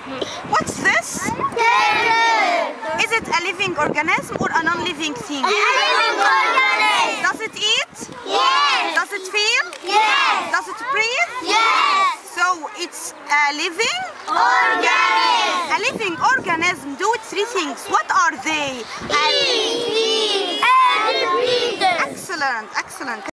What's this? Kg2. Is it a living organism or a non-living thing? A living organism. Does it eat? Yes. Does it feel? Yes. Does it breathe? Yes. So it's a living? Organism. A living organism do three things. What are they? Eat, sleep, and breathe. Excellent, excellent.